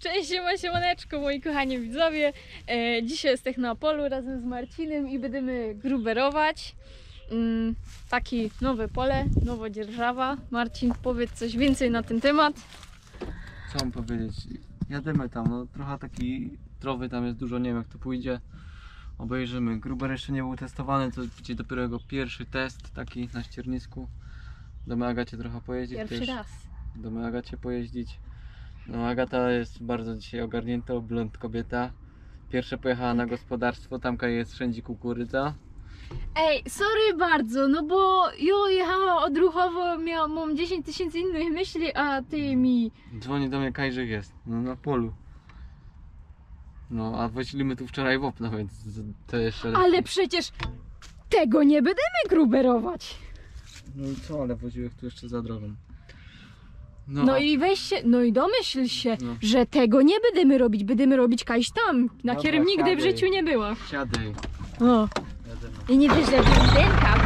Cześć, siemaneczko moi kochani widzowie. Dzisiaj jesteśmy na polu razem z Marcinem i będziemy gruberować. Taki nowe pole, nowa dzierżawa. Marcin, powiedz coś więcej na ten temat. Co mam powiedzieć? Jadymy tam, no trochę taki trowy tam jest dużo, nie wiem jak to pójdzie. Obejrzymy. Gruber jeszcze nie był testowany, to będzie dopiero jego pierwszy test taki na ściernisku. Do Agacie trochę pojeździć. Pierwszy raz. Do Agacie pojeździć. No Agata jest bardzo dzisiaj ogarnięta, blond kobieta. Pierwsze pojechała na gospodarstwo, tamka jest wszędzie kukurydza. Ej, sorry bardzo, no bo ja jechała odruchowo, mam 10 000 innych myśli, a ty mi... Dzwoni do mnie Kajrzych jest, no na polu. No a woziliśmy tu wczoraj wopna, więc to jeszcze... Ale przecież tego nie będziemy gruberować. No i co, ale woziłeś tu jeszcze za drogą. No i weź się, no i domyśl się, No. że tego nie będziemy robić kaś tam, na Dobra, którym nigdy w siadaj. życiu nie była. Siadaj. O. Jadymy. I nie wiesz, że blondynka.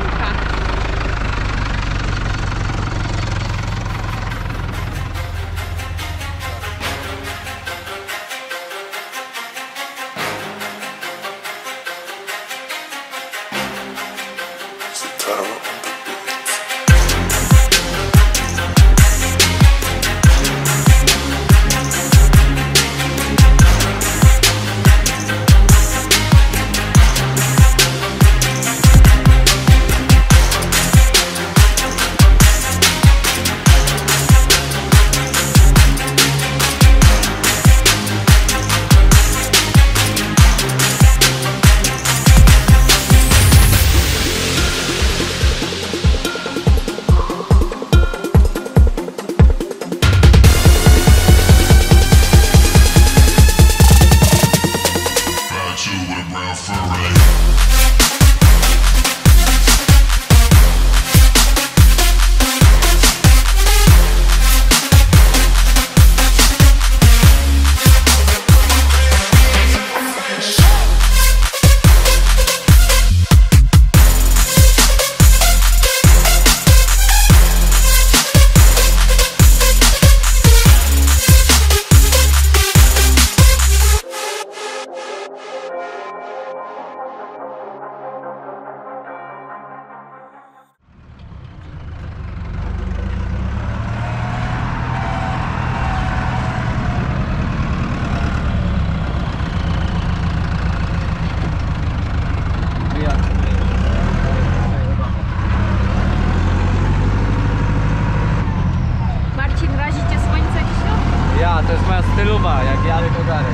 Marcin, razi cię słońce dzisiaj? Ja, to jest moja stylowa, jak jadę kogarek.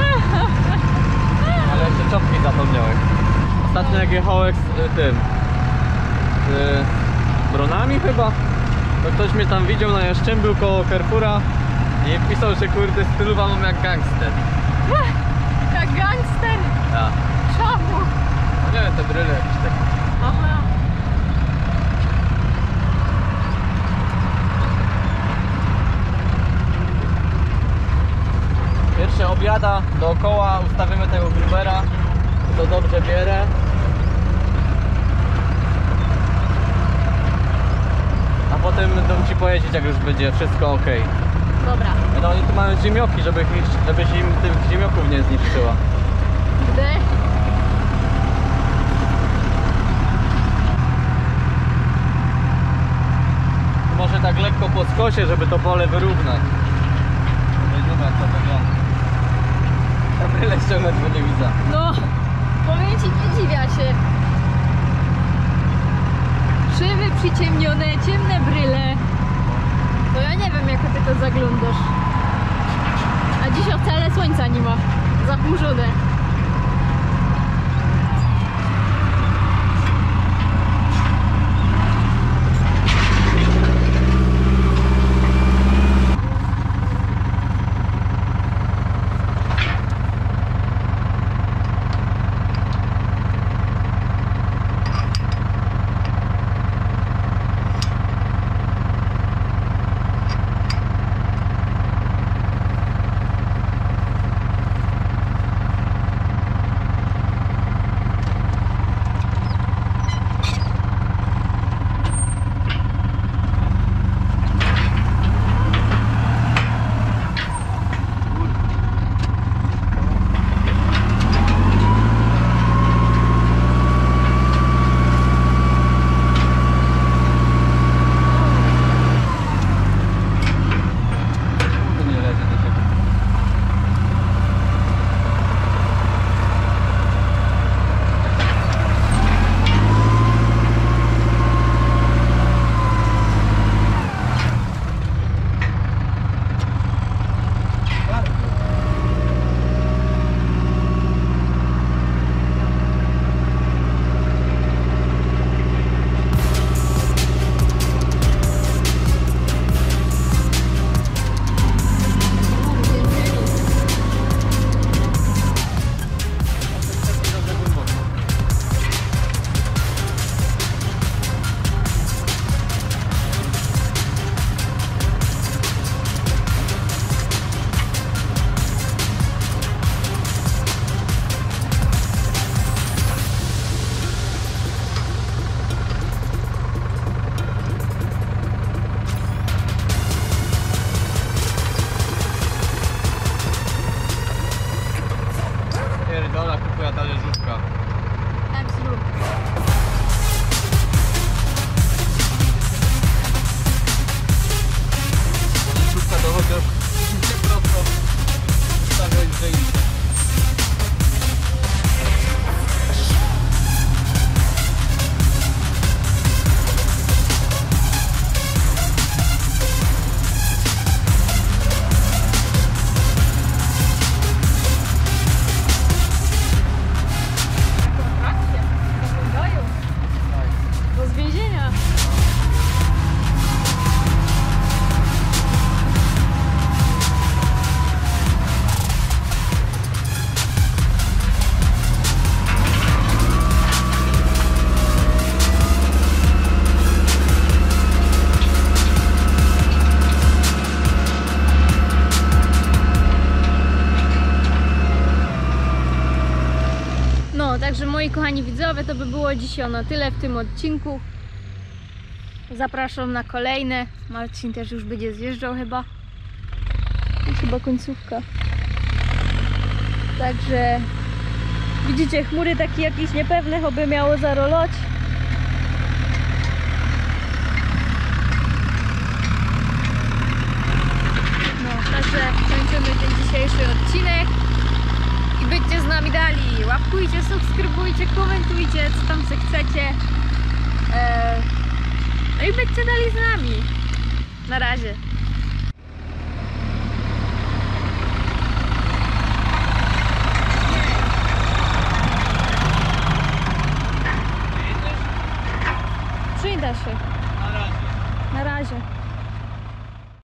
Ale jeszcze czopki zapomniałem. Ostatnio jak jechałem z tym... z Bronami chyba, to ktoś mnie tam widział na Jaszczębiu koło Carrefoura i pisał, że kurde stylowa mam jak gangster. Jak gangster? Ja. Czemu? No nie wiem, te bryle jakieś takie. Aha. Pierwsze obiada dookoła, ustawimy tego grubera, to dobrze bierę. A potem będą ci pojeździć, jak już będzie wszystko ok. Dobra. No oni tu mają ziemioki, żebyś im tych ziemioków nie zniszczyła. Gdy? Może tak lekko po skosie, żeby to pole wyrównać. Zobaczymy jak to wygląda. Bryle ściągnąć, bo nie widzę. No, powiem ci, nie dziwia się. Szyby przyciemnione, ciemne bryle. To ja nie wiem, jak ty to zaglądasz. A dzisiaj wcale słońca nie ma. Zachmurzone. Także moi kochani widzowie, to by było dzisiaj na tyle w tym odcinku. Zapraszam na kolejne. Marcin też już będzie zjeżdżał chyba. I chyba końcówka. Także widzicie, chmury takie jakieś niepewne, oby miało zaroloć. No, także kończymy ten dzisiejszy odcinek. I byście z nami dali. Łapkujcie, subskrybujcie, komentujcie, co tam se chcecie. No i byście dali z nami. Na razie. Przyda się. Na razie. Na razie.